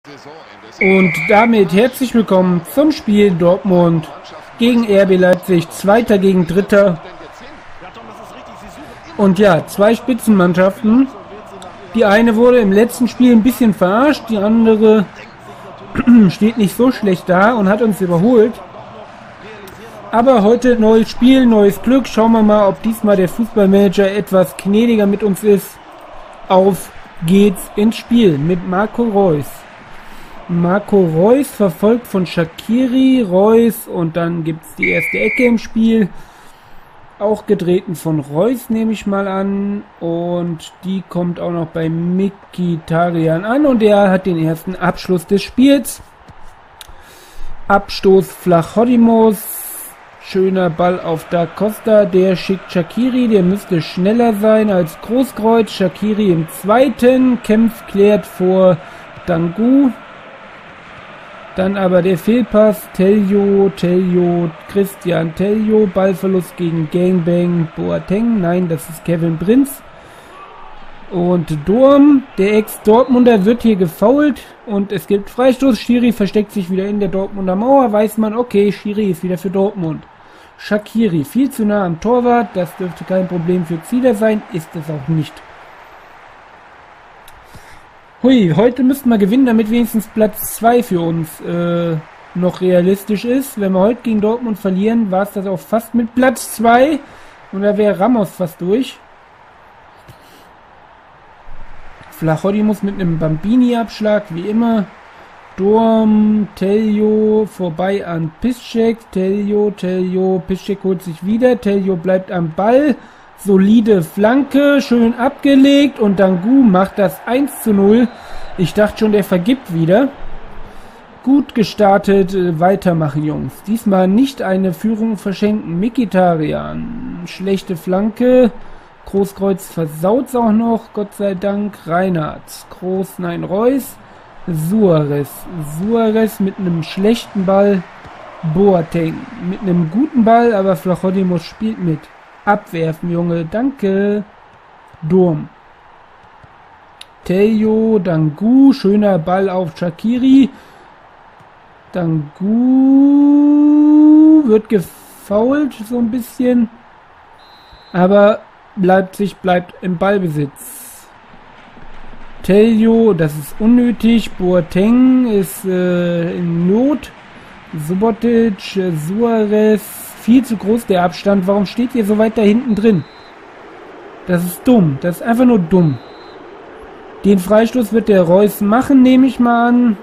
Und damit herzlich willkommen zum Spiel Dortmund gegen RB Leipzig, Zweiter gegen Dritter. Und ja, zwei Spitzenmannschaften. Die eine wurde im letzten Spiel ein bisschen verarscht, die andere steht nicht so schlecht da und hat uns überholt. Aber heute neues Spiel, neues Glück. Schauen wir mal, ob diesmal der Fußballmanager etwas gnädiger mit uns ist. Auf geht's ins Spiel mit Marco Reus. Marco Reus verfolgt von Shaqiri, Reus und dann gibt es die erste Ecke im Spiel. Auch getreten von Reus, nehme ich mal an. Und die kommt auch noch bei Mkhitaryan an und der hat den ersten Abschluss des Spiels. Abstoß Vlachodimos. Schöner Ball auf Da Costa, der schickt Shaqiri, der müsste schneller sein als Großkreuz. Shaqiri im zweiten, kämpft, klärt vor Dangu. Dann aber der Fehlpass, Christian Tello, Ballverlust gegen Gangbang, Boateng, nein, das ist Kevin Prinz. Und Durm, der Ex-Dortmunder, wird hier gefoult und es gibt Freistoß. Schiri versteckt sich wieder in der Dortmunder Mauer, weiß man, okay, Schiri ist wieder für Dortmund. Shaqiri viel zu nah am Torwart, das dürfte kein Problem für Zieler sein, ist es auch nicht. Hui, heute müssten wir gewinnen, damit wenigstens Platz 2 für uns noch realistisch ist. Wenn wir heute gegen Dortmund verlieren, war es das auch fast mit Platz 2 und da wäre Ramos fast durch. Vlachodimos mit einem Bambini-Abschlag, wie immer. Durm, Tello vorbei an Piszczek, Tello, Piszczek holt sich wieder, Tello bleibt am Ball. Solide Flanke, schön abgelegt und Dangu macht das 1:0. Ich dachte schon, der vergibt wieder. Gut gestartet, weitermachen Jungs. Diesmal nicht eine Führung verschenken. Mkhitaryan, schlechte Flanke. Großkreuz versaut auch noch, Gott sei Dank. Reinhardt, Groß, nein, Reus. Suarez mit einem schlechten Ball. Boateng mit einem guten Ball, aber Vlachodimos spielt mit. Abwerfen, Junge, danke. Durm. Tello, Dangu, schöner Ball auf Shaqiri. Dangu wird gefoult, so ein bisschen. Aber Leipzig bleibt im Ballbesitz. Tello, das ist unnötig. Boateng ist in Not. Subotic, Suarez. Viel zu groß der Abstand. Warum steht ihr so weit da hinten drin? Das ist dumm. Das ist einfach nur dumm. Den Freistoß wird der Reus machen, nehme ich mal an.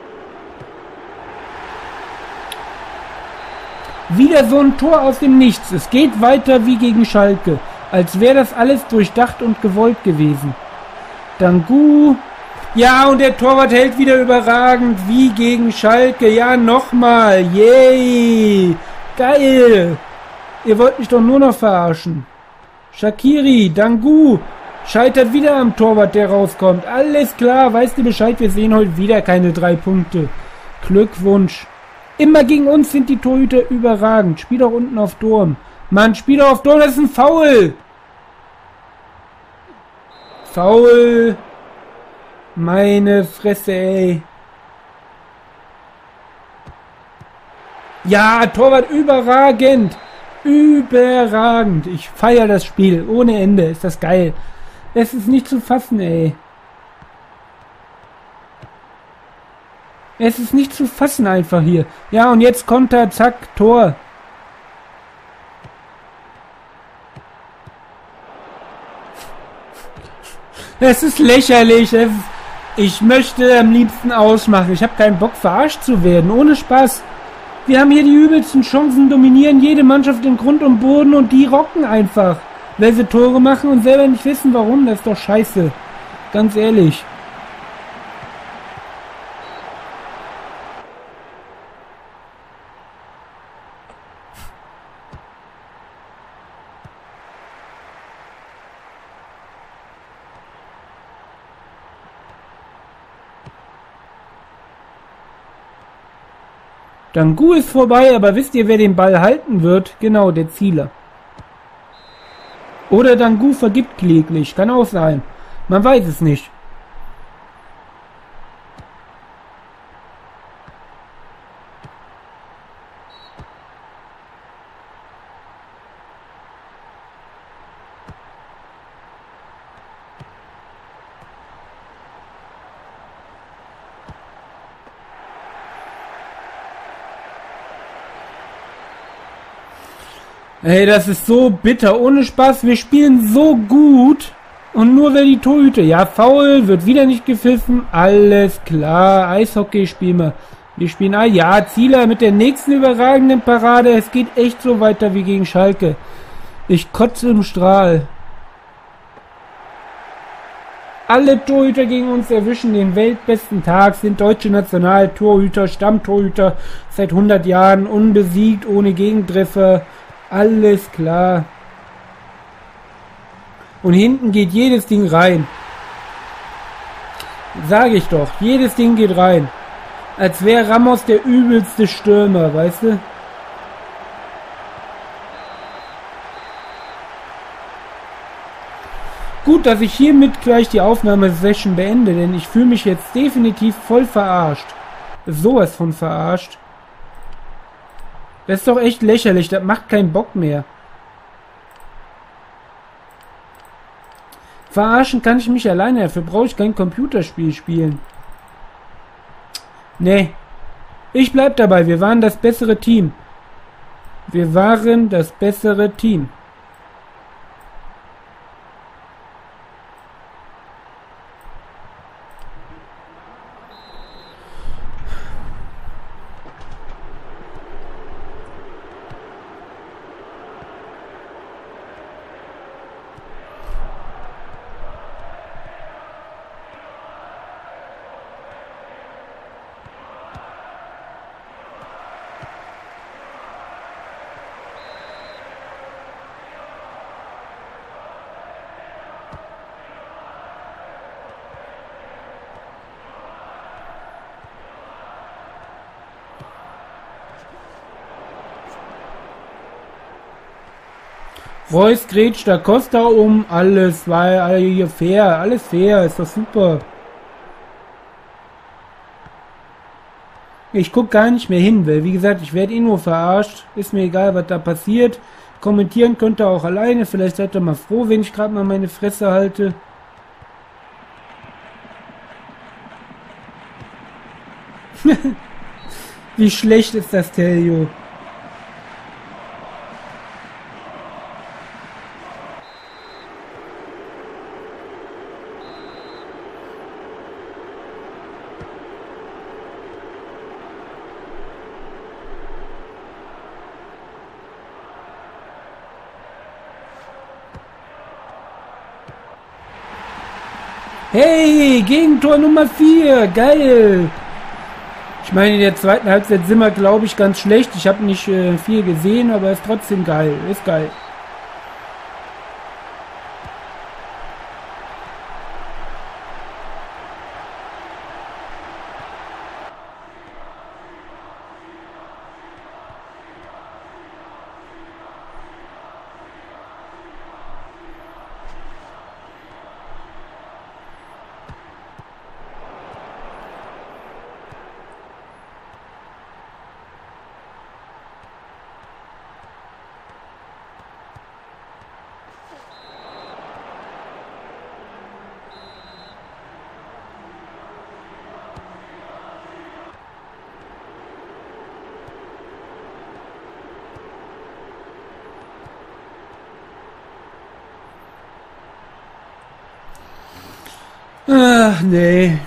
Wieder so ein Tor aus dem Nichts. Es geht weiter wie gegen Schalke. Als wäre das alles durchdacht und gewollt gewesen. Dangu. Ja, und der Torwart hält wieder überragend wie gegen Schalke. Ja, nochmal. Yay. Geil! Ihr wollt mich doch nur noch verarschen. Shaqiri, Dangu, scheitert wieder am Torwart, der rauskommt. Alles klar, weißt du Bescheid, wir sehen heute wieder keine 3 Punkte. Glückwunsch. Immer gegen uns sind die Torhüter überragend. Spiel doch unten auf Durm. Mann, spiel doch auf Durm, das ist ein Foul! Foul! Meine Fresse, ey. Ja, Torwart überragend. Überragend. Ich feiere das Spiel. Ohne Ende. Ist das geil. Es ist nicht zu fassen, ey. Es ist nicht zu fassen einfach hier. Ja, und jetzt Konter, zack, Tor. Es ist lächerlich. Ich möchte am liebsten ausmachen. Ich habe keinen Bock, verarscht zu werden. Ohne Spaß. Wir haben hier die übelsten Chancen, dominieren jede Mannschaft in Grund und Boden und die rocken einfach, weil sie Tore machen und selber nicht wissen warum. Das ist doch scheiße. Ganz ehrlich. Dangu ist vorbei, aber wisst ihr, wer den Ball halten wird? Genau, der Zieler. Oder Dangu vergibt kläglich. Kann auch sein. Man weiß es nicht. Ey, das ist so bitter. Ohne Spaß. Wir spielen so gut. Und nur weil die Torhüter... Ja, Foul. Wird wieder nicht gepfiffen. Alles klar. Eishockey spielen wir. Wir spielen... Ah ja, Zieler mit der nächsten überragenden Parade. Es geht echt so weiter wie gegen Schalke. Ich kotze im Strahl. Alle Torhüter gegen uns erwischen den weltbesten Tag, sind deutsche Nationaltorhüter, Stammtorhüter, seit 100 Jahren, unbesiegt, ohne Gegentreffer, alles klar. Und hinten geht jedes Ding rein. Sage ich doch, jedes Ding geht rein. Als wäre Ramos der übelste Stürmer, weißt du? Gut, dass ich hiermit gleich die Aufnahmesession beende, denn ich fühle mich jetzt definitiv voll verarscht. Sowas von verarscht. Das ist doch echt lächerlich, das macht keinen Bock mehr. Verarschen kann ich mich alleine, dafür brauche ich kein Computerspiel spielen. Nee. Ich bleib dabei, wir waren das bessere Team. Wir waren das bessere Team. Reus grätscht da Costa um, alles war hier fair, alles fair, ist doch super. Ich guck gar nicht mehr hin, weil wie gesagt, ich werde eh nur verarscht, ist mir egal, was da passiert. Kommentieren könnt ihr auch alleine, vielleicht seid ihr mal froh, wenn ich gerade mal meine Fresse halte. Wie schlecht ist das Telio? Hey, Gegentor Nummer 4, geil. Ich meine, in der zweiten Halbzeit sind wir, glaube ich, ganz schlecht. Ich habe nicht viel gesehen, aber ist trotzdem geil, ist geil. Ach, nee.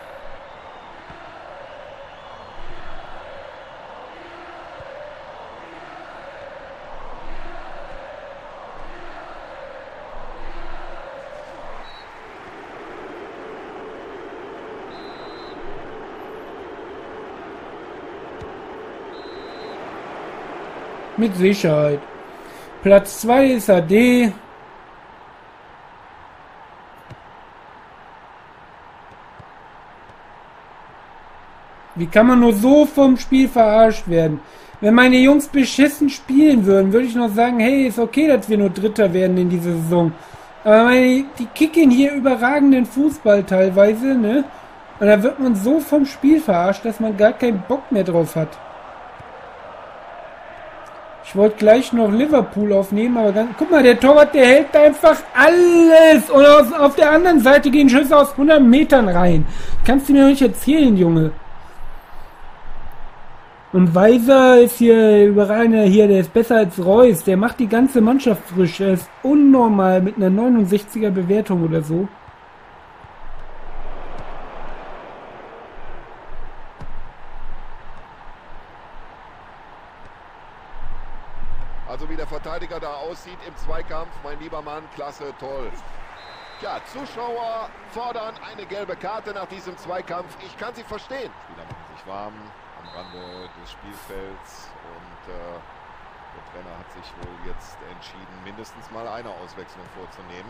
Mit Sicherheit. Platz 2 ist AD. Wie kann man nur so vom Spiel verarscht werden? Wenn meine Jungs beschissen spielen würden, würde ich noch sagen, hey, ist okay, dass wir nur Dritter werden in dieser Saison. Aber die kicken hier überragenden Fußball teilweise, ne? Und da wird man so vom Spiel verarscht, dass man gar keinen Bock mehr drauf hat. Ich wollte gleich noch Liverpool aufnehmen, aber guck mal, der Torwart, der hält einfach alles. Und auf der anderen Seite gehen Schüsse aus 100 Metern rein. Kannst du mir nicht erzählen, Junge. Und Weiser ist hier überragend, der ist besser als Reus. Der macht die ganze Mannschaft frisch. Er ist unnormal mit einer 69er Bewertung oder so. Also wie der Verteidiger da aussieht im Zweikampf, mein lieber Mann, klasse, toll. Ja, Zuschauer fordern eine gelbe Karte nach diesem Zweikampf. Ich kann sie verstehen. Spieler machen sich warm am Rande des Spielfelds und der Trainer hat sich wohl jetzt entschieden, mindestens mal eine Auswechslung vorzunehmen.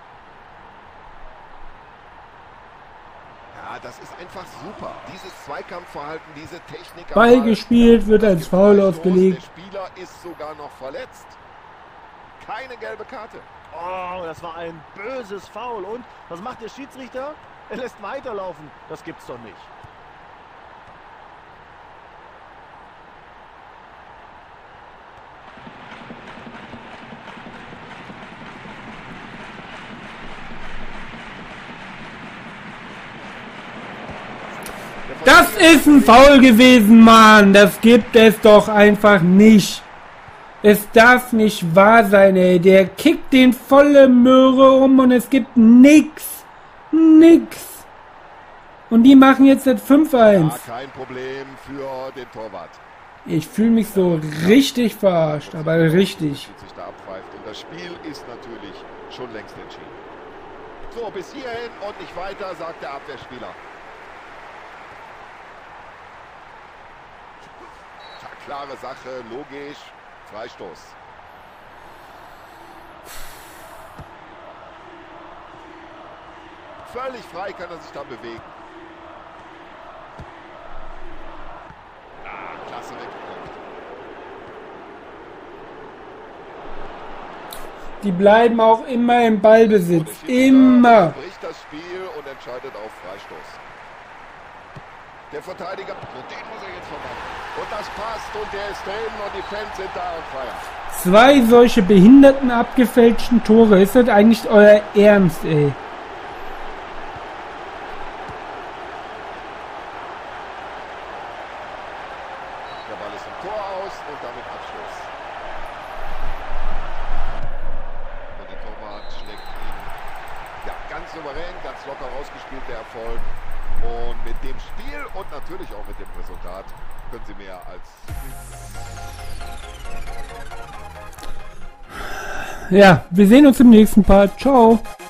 Ja, das ist einfach super. Dieses Zweikampfverhalten, diese Technik. Ball gespielt, wird als Foul ausgelegt. Der Spieler ist sogar noch verletzt. Keine gelbe Karte. Oh, das war ein böses Foul. Und was macht der Schiedsrichter? Er lässt weiterlaufen. Das gibt's doch nicht. Das ist ein Foul gewesen, Mann. Das gibt es doch einfach nicht. Es darf nicht wahr sein, ey. Der kickt den volle Möhre um und es gibt nix. Nix. Und die machen jetzt das 5-1. Ja, kein Problem für den Torwart. Ich fühle mich so richtig verarscht, aber richtig. Und das Spiel ist natürlich schon längst entschieden. So, bis hierhin und nicht weiter, sagt der Abwehrspieler. Ja, klare Sache, logisch, Freistoß. Völlig frei kann er sich da bewegen. Ah, klasse weggekommen. Die bleiben auch immer im Ballbesitz. Immer. Bricht das Spiel und entscheidet auf Freistoß. Der Verteidiger, den muss er jetzt verwandeln. Und das passt und der ist drin und die Fans sind da und feiern. 2 solche behinderten, abgefälschten Tore. Ist das eigentlich euer Ernst, ey? Der Ball ist im Tor aus und damit Abschluss. Und der Torwart schlägt ihn ja, ganz souverän, ganz locker rausgespielt, der Erfolg. Und mit dem Spiel und natürlich auch mit dem Resultat können sie mehr als... Ja, wir sehen uns im nächsten Part. Ciao.